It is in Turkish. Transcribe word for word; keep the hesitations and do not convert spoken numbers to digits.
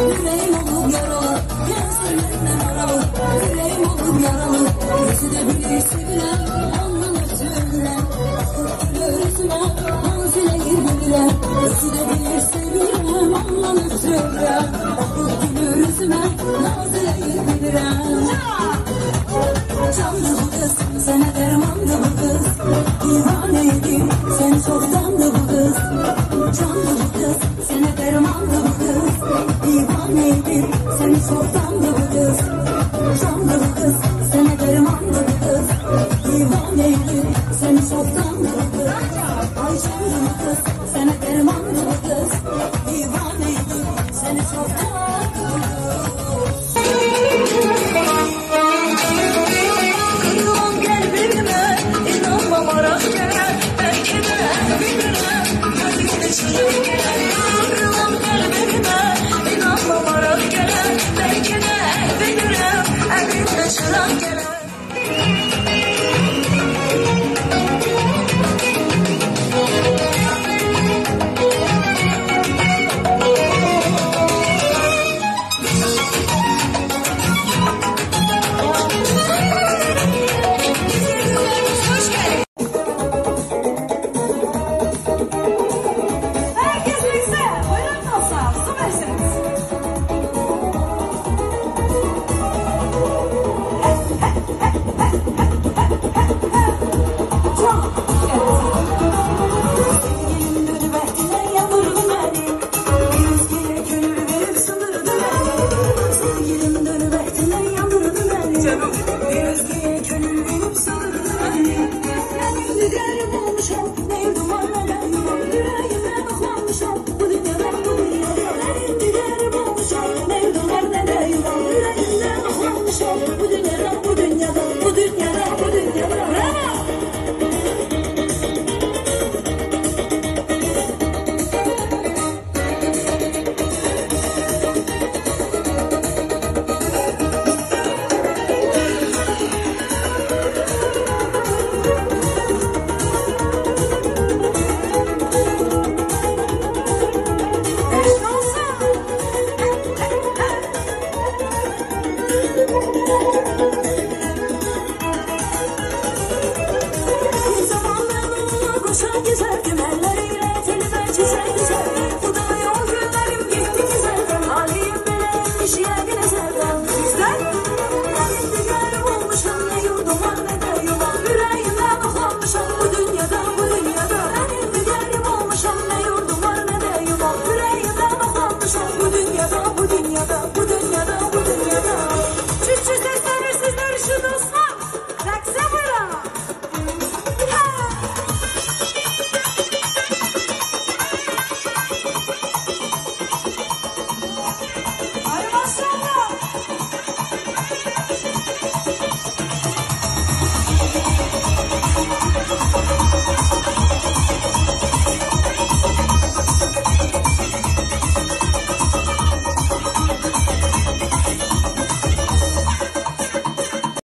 Yüreğim olup yaralı, gel senden aralı. Yüreğim olup yaralı, gözü de bilir sevilen, anlanır söylenen. Gülür yüzüme, manzile girdiler. Gözü de bilir sevilen, anlanır söylenen. Gülür yüzüme, manzile girdiler. Canlı bu kız, sana dermanlı bu kız. Divaneydim, sen çoktandı bu kız. Canlı bu kız, sana dermanlı bu kız. Divaneydim, sen çoktandı bu kız. Canlı bu kız, sana dermanlı bu kız. Divaneydim, sen çoktandı bu kız. Ay canlı bu kız.